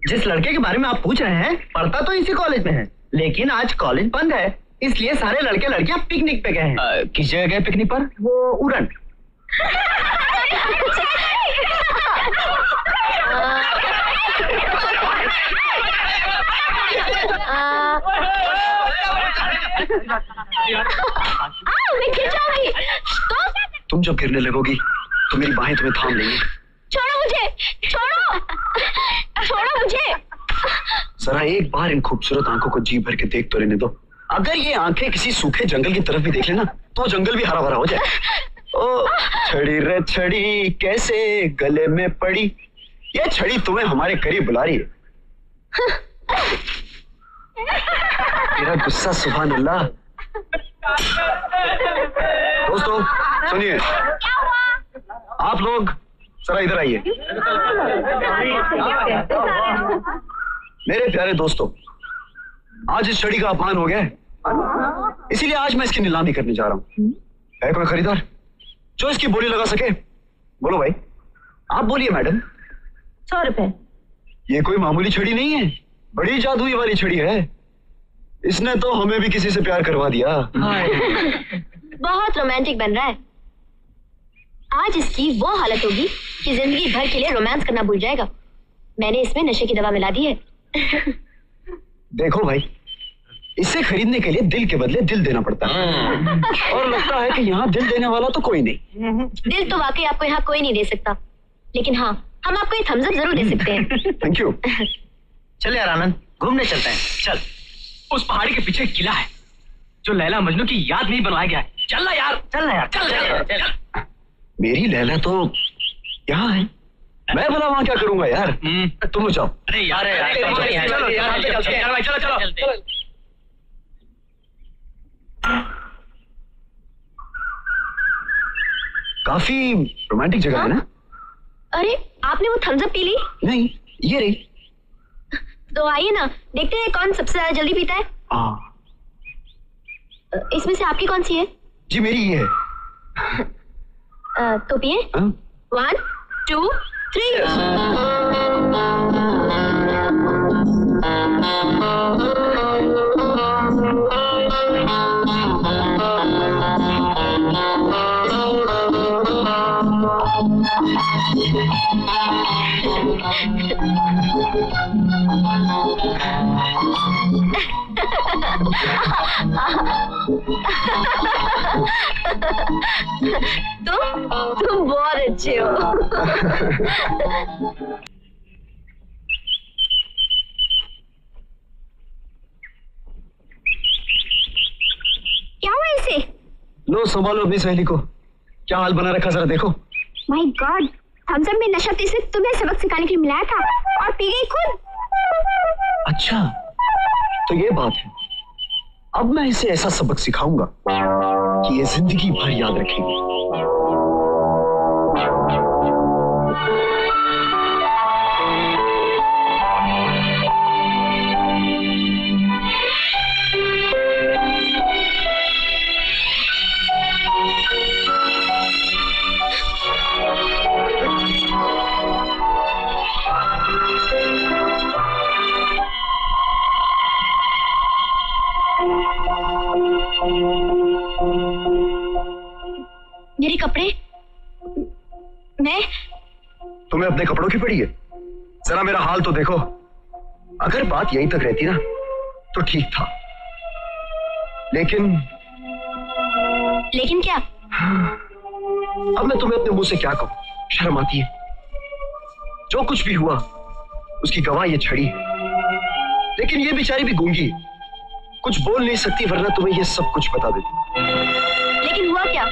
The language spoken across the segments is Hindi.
जिस लड़के के बारे में आप पूछ रहे हैं पढ़ता तो इसी कॉलेज में है, लेकिन आज कॉलेज बंद है, इसलिए सारे लड़के लड़कियां पिकनिक पे गए हैं। किस जगह गए पिकनिक पर? वो उड़न। मैं गिर जाऊंगी। तुम जब गिरने लगोगी तो मेरी बाहें तुम्हें थाम लेंगी। छोड़ो मुझे, छोड़ो, छोड़ो मुझे। जरा एक बार इन खूबसूरत आंखों को जी भर के देख तो लेने दो। अगर ये आंखें किसी सूखे जंगल की तरफ भी देख लेना तो जंगल भी हरा भरा हो जाए। ओ छड़ी रे छड़ी कैसे गले में पड़ी, ये छड़ी तुम्हें हमारे करीब बुला रही है। तेरा गुस्सा सुभान अल्लाह। दोस्तों सुनिए, आप लोग जरा इधर आइए। मेरे प्यारे दोस्तों, आज इस छड़ी का अपमान हो गया है, इसीलिए आज मैं इसकी नीलामी करने जा रहा हूं। है कोई खरीदार जो इसकी बोली लगा सके? बोलो भाई। आप बोलिए मैडम। 100 रुपए। ये कोई मामूली छड़ी नहीं है, बड़ी जादुई वाली छड़ी है। इसने तो हमें भी किसी से प्यार करवा दिया। बहुत रोमांटिक बन रहा है। आज इसकी वो हालत होगी कि जिंदगी भर के लिए रोमांस करना भूल जाएगा। मैंने इसमें नशे की दवा मिला दी है। देखो भाई, इसे खरीदने के लिए दिल के बदले दिल देना पड़ता है, और लगता है कि यहाँ दिल देने वाला तो कोई नहीं। दिल तो वाकई आपको यहाँ कोई नहीं दे सकता, लेकिन हाँ, हम आपको एक थम्स अप जरूर दे सकते हैं। Thank you. चल यार आनंद, घूमने चलते हैं। चल। उस पहाड़ी के पीछे एक किला है जो लैला मजनू की याद में ही बनवाया गया है। चल ना यार, चल ना यार, चल। मेरी लैला तो यहाँ है, मैं भला वहाँ क्या करूंगा यार। तुम जाओ। अरे यार चलो। काफी रोमांटिक जगह है ना? अरे आपने वो थम्स अप पी ली? नहीं, ये रही। तो आइए ना, देखते हैं कौन सबसे ज्यादा जल्दी पीता है। इसमें से आपकी कौन सी है? जी मेरी ये है। तो पिए। 1 2 3। तुम बहुत अच्छे हो। क्या हुआ इसे? लो संभालो अपनी सहेली को, क्या हाल बना रखा जरा देखो। माय गॉड, थम्स अप में नशा तो इसे तुम्हें सबक सिखाने के लिए मिलाया था और पी गई खुद। अच्छा तो ये बात है। अब मैं इसे ऐसा सबक सिखाऊंगा कि ये जिंदगी भर याद रखेगी। मेरे कपड़े, मैं तुम्हें अपने कपड़ों की पड़ी है? जरा मेरा हाल तो देखो। अगर बात यहीं तक रहती ना तो ठीक था, लेकिन क्या? अब मैं तुम्हें अपने मुंह से क्या कहूं, शर्म आती है। जो कुछ भी हुआ उसकी गवाह ये छड़ी है, लेकिन ये बेचारी भी गूंगी, कुछ बोल नहीं सकती, वरना तुम्हें ये सब कुछ बता देती। लेकिन हुआ क्या?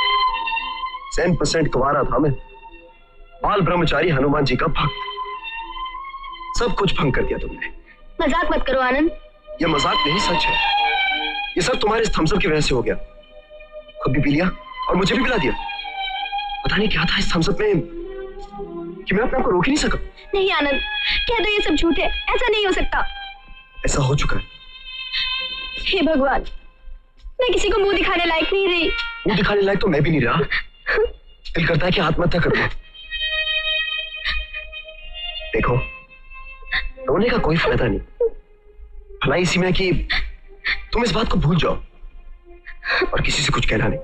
100% कुंवारा था मैं, बाल ब्रह्मचारी हनुमान जी का भक्त। सब कुछ भंग कर दिया तुमने। मजाक मत करो आनंद। ये मजाक नहीं, सच है। ये सब तुम्हारे इस थम्स अप की वजह से हो गया। खुद भी पी लिया और मुझे भी पिला दिया। पता नहीं क्या था इस थम्स अप में कि मैं अपने आप को रोक ही नहीं सका। नहीं आनंद, कह दो ये सब झूठ है, ऐसा नहीं हो सकता। ऐसा हो चुका है। हे भगवान, मैं किसी को मुंह दिखाने लायक नहीं रही। मुंह दिखाने लायक तो मैं भी नहीं रहा। दिल करता है कि आत्महत्या कर दूं। देखो, रोने का कोई फायदा नहीं। भलाई इसी में कि तुम इस बात को भूल जाओ और किसी से कुछ कहना नहीं।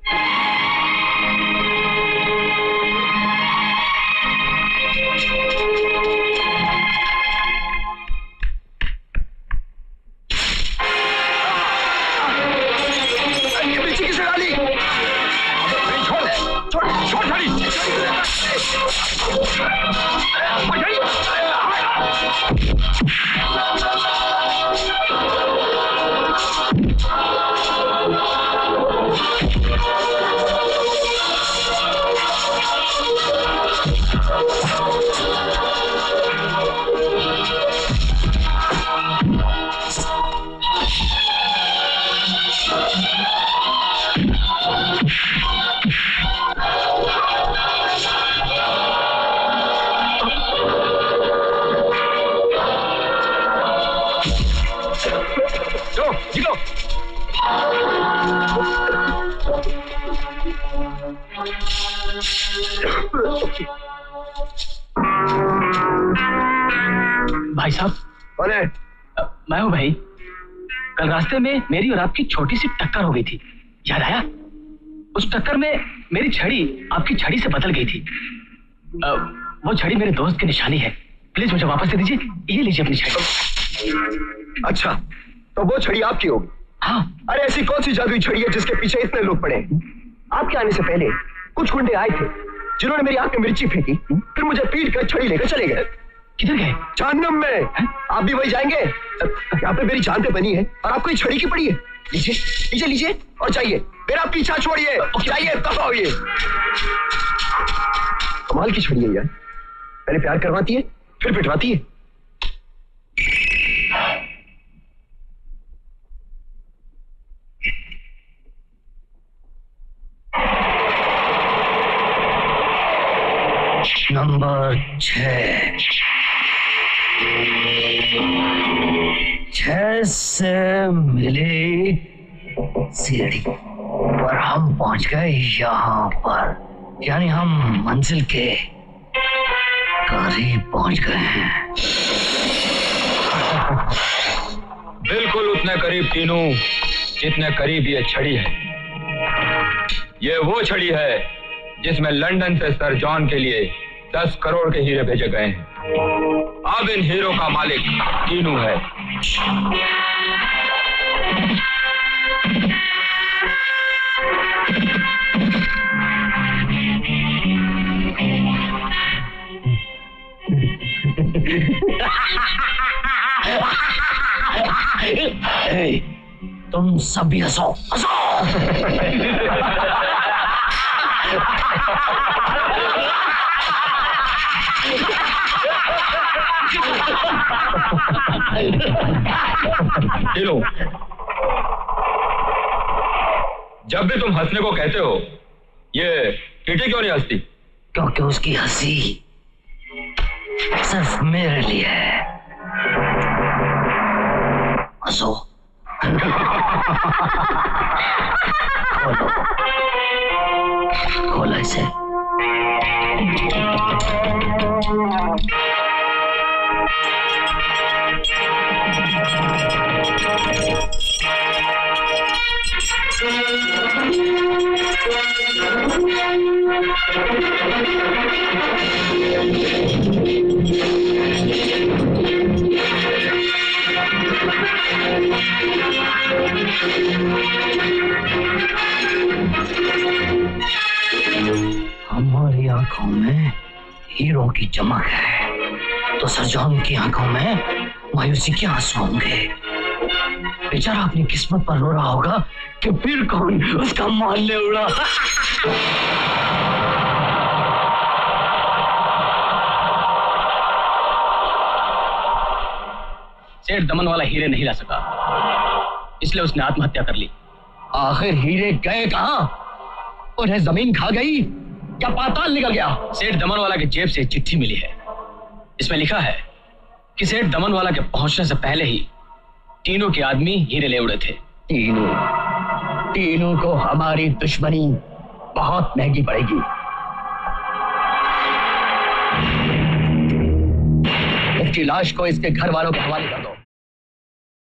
भाई साहब। कौन है? मैं हूँ भाई। कल रास्ते में मेरी और आपकी छोटी सी टक्कर हो गई थी, याद आया? उस टक्कर में मेरी छड़ी आपकी छड़ी से बदल गई थी। वो छड़ी मेरे दोस्त की निशानी है, प्लीज मुझे वापस दे दीजिए। ये लीजिए अपनी छड़ी। अच्छा, तो वो छड़ी आपकी होगी? हाँ। अरे ऐसी कौन सी जादुई छड़ी है जिसके पीछे इतने लोग पड़े? आपके आने से पहले कुछ गुंडे आए थे जिन्होंने मेरी आंख में मिर्ची फेंकी, फिर मुझे पीट कर छड़ी लेकर चले गए। किधर गए? जहन्नम में। आप भी वही जाएंगे? यहाँ पे मेरी जान पे बनी है और आपको ये छड़ी की पड़ी है। लीजिए लीजिए लीजिए और जाइए, मेरा पीछा छोड़िए, जाइए, दफा होइए। कमाल की छड़ी है यार, पहले प्यार करवाती है फिर पिटवाती है। नंबर 6 से मिली सीढ़ी और हम पहुंच गए यहाँ पर, यानी हम मंजिल के करीब पहुंच गए हैं। बिल्कुल उतने करीब तीनों जितने करीब ये छड़ी है। ये वो छड़ी है जिसमें लंदन से सर जॉन के लिए 10 करोड़ के हीरे भेजे गए हैं। अब इन हीरो का मालिक टीनू है। तुम सब भी हंसो, हंसो। टीनू, जब भी तुम हंसने को कहते हो, ये टीटी क्यों नहीं हंसती? क्योंकि उसकी हंसी सिर्फ मेरे लिए है। हंसो। खोलो, खोलो इसे। हमारी आंखों में हीरो की चमक है, तो सरजॉन की आंखों में मायूसी के आंसू होंगे। बेचारा अपनी किस्मत पर रो रहा होगा कि फिर कौन उसका मारने उड़ा। सेठ दमन वाला हीरे नहीं ला सका, इसलिए उसने आत्महत्या कर ली। आखिर हीरे गए कहां? उन्हें जमीन खा गई या पाताल निकल गया? सेठ दमन वाला के जेब से चिट्ठी मिली है। इसमें लिखा है कि सेठ दमन वाला के पहुंचने से पहले ही तीनों के आदमी हीरे ले उड़े थे। तीनों को हमारी दुश्मनी बहुत महंगी पड़ेगी। की लाश को इसके घर वालों के हवाले कर दो।